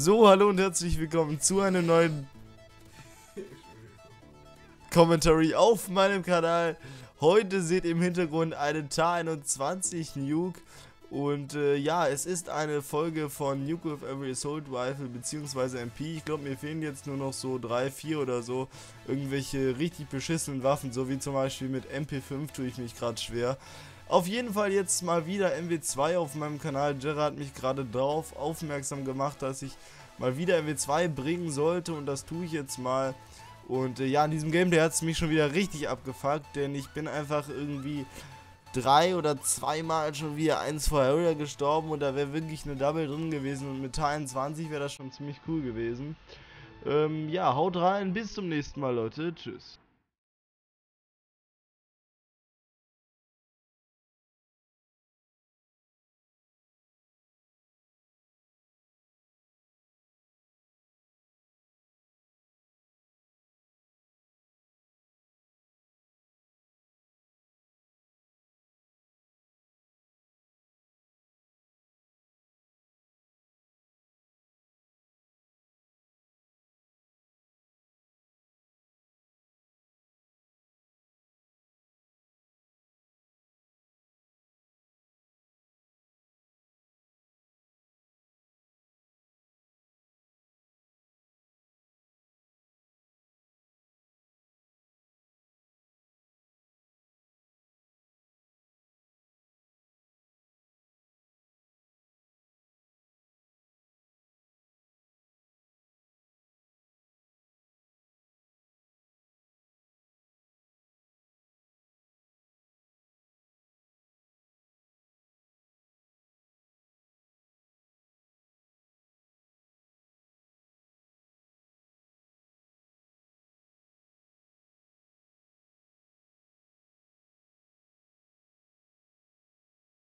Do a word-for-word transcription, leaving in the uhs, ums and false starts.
So, hallo und herzlich willkommen zu einem neuen Commentary auf meinem Kanal. Heute seht ihr im Hintergrund einen T A einundzwanzig Nuke. Und äh, ja, es ist eine Folge von Nuke with Every Assault Rifle bzw. M P. Ich glaube, mir fehlen jetzt nur noch so drei, vier oder so irgendwelche richtig beschissenen Waffen, so wie zum Beispiel mit M P fünf tue ich mich gerade schwer. Auf jeden Fall jetzt mal wieder M W zwei auf meinem Kanal. Gerard hat mich gerade darauf aufmerksam gemacht, dass ich mal wieder M W zwei bringen sollte, und das tue ich jetzt mal. Und äh, ja, in diesem Gameplay hat es mich schon wieder richtig abgefuckt, denn ich bin einfach irgendwie drei oder zweimal schon wieder eins vorher wieder gestorben, und da wäre wirklich eine Double drin gewesen, und mit T A einundzwanzig wäre das schon ziemlich cool gewesen. Ähm, ja, haut rein, bis zum nächsten Mal, Leute, tschüss.